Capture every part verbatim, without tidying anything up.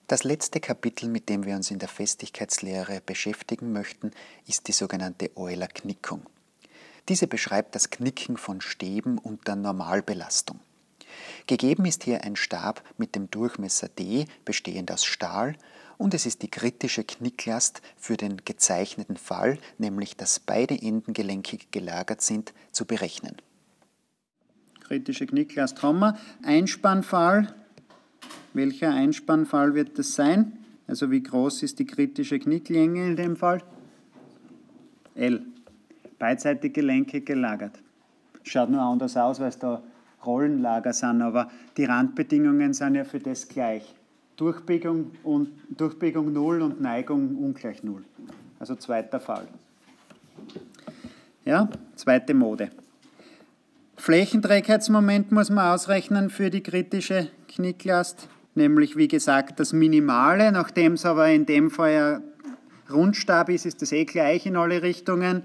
Das letzte Kapitel, mit dem wir uns in der Festigkeitslehre beschäftigen möchten, ist die sogenannte Euler-Knickung. Diese beschreibt das Knicken von Stäben unter Normalbelastung. Gegeben ist hier ein Stab mit dem Durchmesser d, bestehend aus Stahl, und es ist die kritische Knicklast für den gezeichneten Fall, nämlich dass beide Enden gelenkig gelagert sind, zu berechnen. Kritische Knicklast haben wir. Einspannfall. Welcher Einspannfall wird das sein? Also wie groß ist die kritische Knicklänge in dem Fall? L. Beidseitig gelenkig gelagert. Schaut nur anders aus, weil es da Rollenlager sind, aber die Randbedingungen sind ja für das gleich. Durchbiegung, und, Durchbiegung null und Neigung ungleich null. Also zweiter Fall. Ja, zweite Mode. Flächenträgheitsmoment muss man ausrechnen für die kritische Knicklast, nämlich wie gesagt das Minimale, nachdem es aber in dem Fall ein Rundstab ist, ist das eh gleich in alle Richtungen.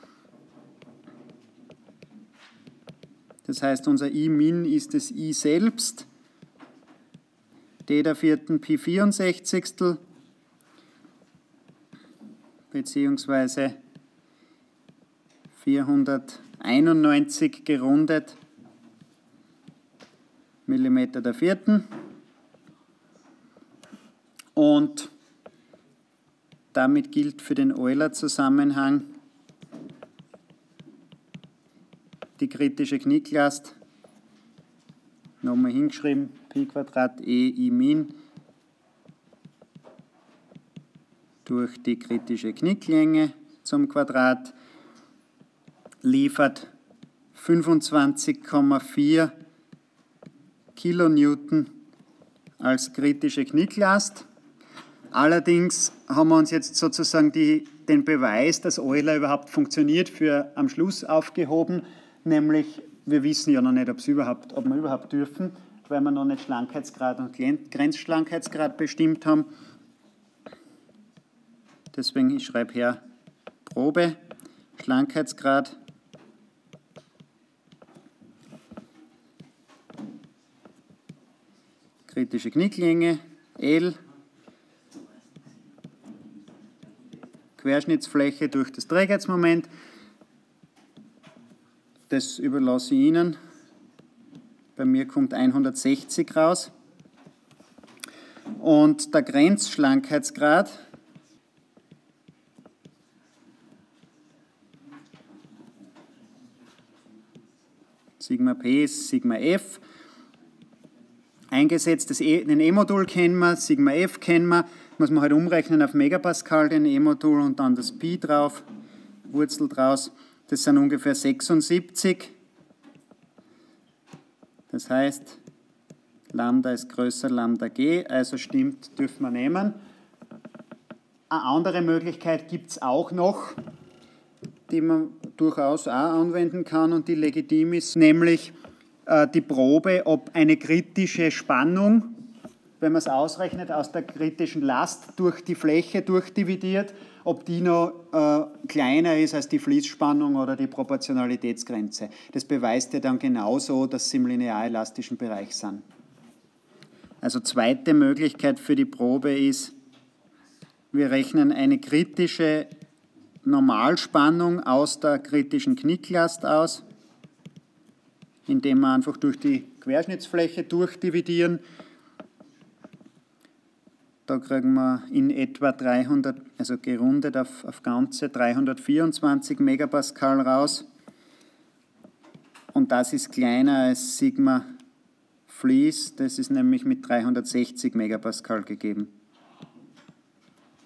Das heißt, unser I min ist das I selbst, d der vierten Pi vierundsechzigstel, beziehungsweise vierhunderteinundneunzig gerundet Millimeter der vierten. Und damit gilt für den Euler-Zusammenhang die kritische Knicklast, nochmal hingeschrieben, Pi Quadrat E I min durch die kritische Knicklänge zum Quadrat liefert fünfundzwanzig Komma vier Kilonewton als kritische Knicklast. Allerdings haben wir uns jetzt sozusagen die, den Beweis, dass Euler überhaupt funktioniert, für am Schluss aufgehoben, nämlich wir wissen ja noch nicht, ob, überhaupt, ob wir überhaupt dürfen, weil wir noch nicht Schlankheitsgrad und Grenzschlankheitsgrad bestimmt haben. Deswegen, ich schreibe her Probe, Schlankheitsgrad, kritische Knicklänge, L, Querschnittsfläche durch das Trägheitsmoment. Das überlasse ich Ihnen. Bei mir kommt hundertsechzig raus. Und der Grenzschlankheitsgrad Sigma P ist Sigma F. Eingesetzt, das e, den E-Modul kennen wir, Sigma F kennen wir, muss man halt umrechnen auf Megapascal, den E-Modul, und dann das Pi drauf, Wurzel draus. Das sind ungefähr sechsundsiebzig. Das heißt, Lambda ist größer Lambda G, also stimmt, dürfen wir nehmen. Eine andere Möglichkeit gibt es auch noch, die man durchaus auch anwenden kann und die legitim ist, nämlich äh, die Probe, ob eine kritische Spannung, wenn man es ausrechnet, aus der kritischen Last durch die Fläche durchdividiert, ob die noch äh, kleiner ist als die Fließspannung oder die Proportionalitätsgrenze. Das beweist ja dann genauso, dass sie im linearelastischen Bereich sind. Also zweite Möglichkeit für die Probe ist, wir rechnen eine kritische Normalspannung aus der kritischen Knicklast aus, indem wir einfach durch die Querschnittsfläche durchdividieren. Da kriegen wir in etwa dreihundert, also gerundet auf, auf ganze dreihundertvierundzwanzig Megapascal raus. Und das ist kleiner als Sigma Fließ, das ist nämlich mit dreihundertsechzig Megapascal gegeben.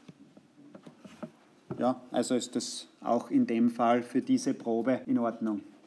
Ja, also ist das auch in dem Fall für diese Probe in Ordnung.